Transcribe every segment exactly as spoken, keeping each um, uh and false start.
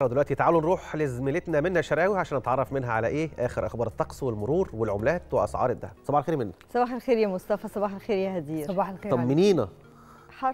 دلوقتي تعالوا نروح لزميلتنا منى شراوي عشان نتعرف منها على ايه اخر اخبار الطقس والمرور والعملات واسعار الذهب. صباح الخير منى. صباح الخير يا مصطفى، صباح الخير يا هدير. صباح الخير. طمنينا. حر.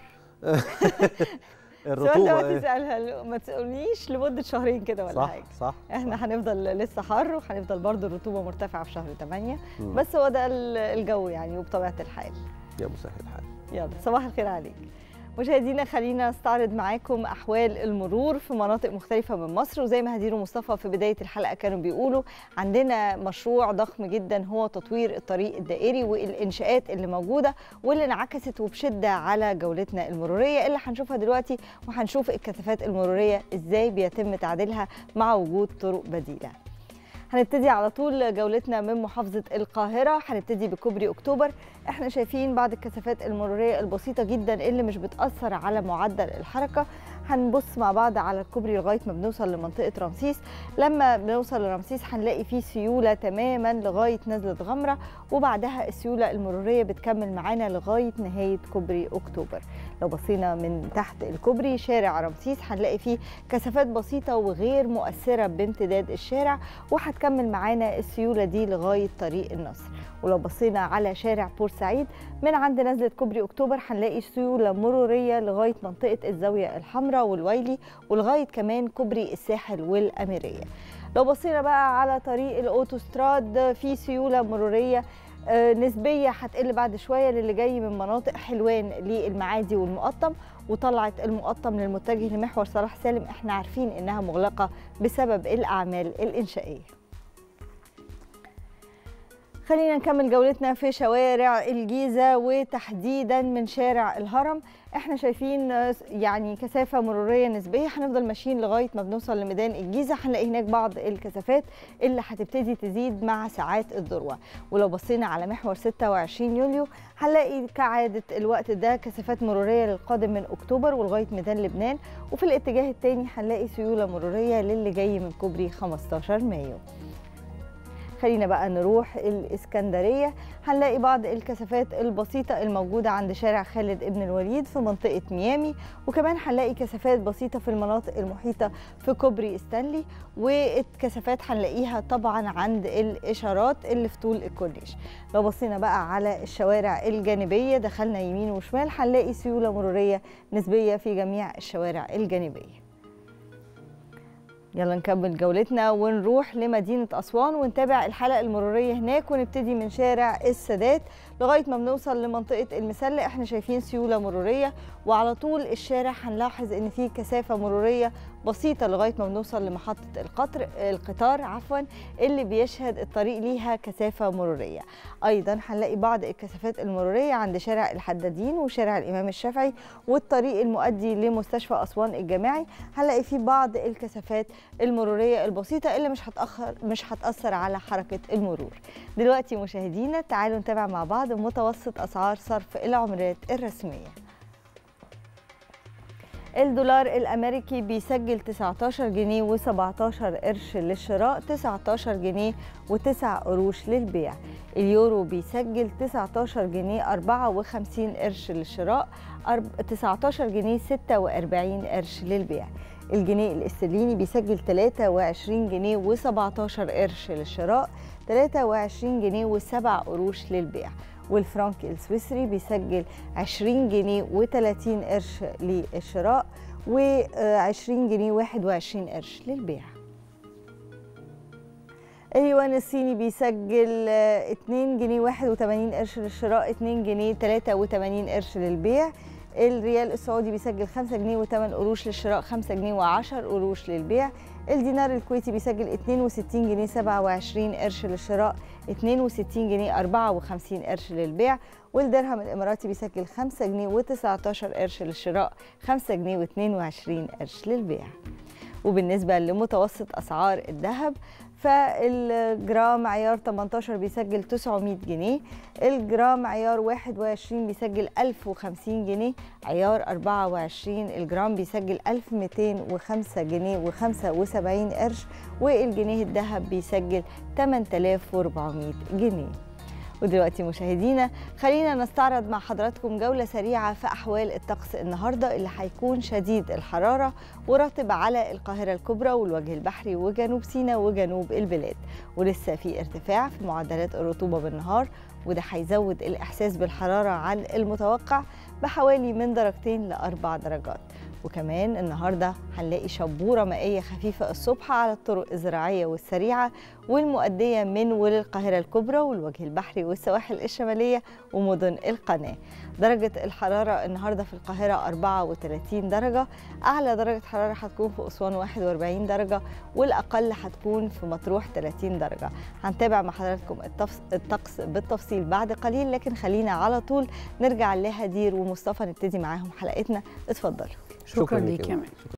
الرطوبه ايه؟ تسالها ما تسالنيش لمده شهرين كده ولا صح حاجه. صح احنا صح. هنفضل لسه حر وهنفضل برضو الرطوبه مرتفعه في شهر ثمانية، بس هو ده الجو يعني وبطبيعه الحال. يا مسهل الحال. يلا صباح الخير عليك. مشاهدينا خلينا نستعرض معاكم احوال المرور في مناطق مختلفه من مصر، وزي ما هدير ومصطفى في بدايه الحلقه كانوا بيقولوا عندنا مشروع ضخم جدا هو تطوير الطريق الدائري والانشاءات اللي موجوده واللي انعكست وبشده على جولتنا المروريه اللي هنشوفها دلوقتي، وهنشوف الكثافات المروريه ازاي بيتم تعديلها مع وجود طرق بديله. هنبتدي على طول جولتنا من محافظة القاهرة، هنبتدي بكوبري أكتوبر. احنا شايفين بعض الكثافات المرورية البسيطة جدا اللي مش بتأثر على معدل الحركة. هنبص مع بعض على الكوبري لغاية ما بنوصل لمنطقة رمسيس. لما بنوصل لرمسيس هنلاقي فيه سيولة تماما لغاية نزلة غمرة، وبعدها السيولة المرورية بتكمل معانا لغاية نهاية كوبري أكتوبر. لو بصينا من تحت الكوبري شارع رمسيس هنلاقي فيه كثافات بسيطة وغير مؤثرة بامتداد الشارع، وهتكمل معانا السيولة دي لغاية طريق النصر. ولو بصينا على شارع بورسعيد من عند نزلة كوبري أكتوبر هنلاقي سيولة مرورية لغاية منطقة الزاوية الحمراء والويلي ولغاية كمان كوبري الساحل والأميرية. لو بصينا بقى على طريق الأوتوستراد في سيولة مرورية نسبية هتقل بعد شوية للي جاي من مناطق حلوان للمعادي والمقطم، وطلعت المقطم للمتجه لمحور صلاح سالم احنا عارفين انها مغلقة بسبب الأعمال الإنشائية. خلينا نكمل جولتنا في شوارع الجيزة وتحديدا من شارع الهرم. احنا شايفين يعني كثافة مرورية نسبية، هنفضل ماشيين لغاية ما بنوصل لميدان الجيزة هنلاقي هناك بعض الكثافات اللي هتبتدي تزيد مع ساعات الذروة. ولو بصينا على محور ستة وعشرين يوليو هنلاقي كعادة الوقت ده كثافات مرورية للقادم من أكتوبر ولغاية ميدان لبنان، وفي الاتجاه التاني هنلاقي سيولة مرورية للي جاي من كوبري خمستاشر مايو. خلينا بقى نروح الإسكندرية، هنلاقي بعض الكثافات البسيطة الموجودة عند شارع خالد ابن الوليد في منطقة ميامي، وكمان هنلاقي كثافات بسيطة في المناطق المحيطة في كوبري ستانلي، والكثافات هنلاقيها طبعا عند الإشارات اللي في طول الكورنيش. لو بصينا بقى على الشوارع الجانبية دخلنا يمين وشمال هنلاقي سيولة مرورية نسبية في جميع الشوارع الجانبية. يلا نكمل جولتنا ونروح لمدينة أسوان ونتابع الحلقة المرورية هناك، ونبتدي من شارع السادات لغاية ما بنوصل لمنطقة المسلة. احنا شايفين سيولة مرورية وعلى طول الشارع هنلاحظ ان في كثافة مرورية بسيطة لغاية ما بنوصل لمحطة القطر القطار عفوا اللي بيشهد الطريق ليها كثافة مرورية. ايضا هنلاقي بعض الكثافات المرورية عند شارع الحدادين وشارع الامام الشافعي والطريق المؤدي لمستشفى أسوان الجامعي هنلاقي فيه بعض الكثافات المرورية البسيطة اللي مش هتأخر مش هتأثر على حركة المرور. دلوقتي مشاهدينا تعالوا نتابع مع بعض متوسط أسعار صرف العملات الرسمية. الدولار الأمريكي بيسجل تسعتاشر جنيه وسبعتاشر قرش للشراء، تسعتاشر جنيه وتسعة قروش للبيع. اليورو بيسجل تسعتاشر جنيه أربعة وخمسين قرش للشراء، تسعتاشر جنيه ستة وأربعين قرش للبيع. الجنيه الاسترليني بيسجل تلاتة وعشرين جنيه وسبعتاشر قرش للشراء، تلاتة وعشرين جنيه وسبعة قروش للبيع. والفرنك السويسري بيسجل عشرين جنيه وتلاتين قرش للشراء وعشرين جنيه واحد وعشرين قرش للبيع. اليوان الصيني بيسجل اتنين جنيه واحد وتمانين قرش للشراء، اتنين جنيه تلاتة وتمانين قرش للبيع. الريال السعودي بيسجل خمسة جنيه وتمن قروش للشراء، خمسة جنيه وعشر قروش للبيع. الدينار الكويتي بيسجل اتنين وستين جنيه سبعة وعشرين قرش للشراء، اتنين وستين جنيه أربعة وخمسين قرش للبيع. والدرهم الإماراتي بيسجل خمسة جنيه وتسعتاشر قرش للشراء، خمسة جنيه واتنين وعشرين قرش للبيع. وبالنسبة لمتوسط أسعار الذهب فالجرام عيار تمنتاشر بيسجل تسعمية جنيه، الجرام عيار واحد وعشرين بيسجل ألف وخمسين جنيه، عيار أربعة وعشرين الجرام بيسجل ألف ومتين وخمسة جنيه وخمسة وسبعين قرش، والجنيه الذهب بيسجل تمن تلاف وأربعمية جنيه. ودلوقتي مشاهدينا خلينا نستعرض مع حضراتكم جولة سريعة في أحوال الطقس النهاردة اللي هيكون شديد الحرارة ورطب على القاهرة الكبرى والوجه البحري وجنوب سيناء وجنوب البلاد، ولسه في ارتفاع في معدلات الرطوبة بالنهار، وده هيزود الإحساس بالحرارة عن المتوقع بحوالي من درجتين لأربع درجات. وكمان النهارده هنلاقي شبوره مائيه خفيفه الصبح على الطرق الزراعيه والسريعه والمؤديه من وللقاهره الكبرى والوجه البحري والسواحل الشماليه ومدن القناه. درجه الحراره النهارده في القاهره أربعة وثلاثين درجه، اعلى درجه حراره هتكون في اسوان واحد وأربعين درجه، والاقل هتكون في مطروح ثلاثين درجه. هنتابع مع حضراتكم الطقس بالتفصيل بعد قليل، لكن خلينا على طول نرجع لهدير ومصطفى نبتدي معاهم حلقتنا. اتفضلوا. شكرا ليك يا مان.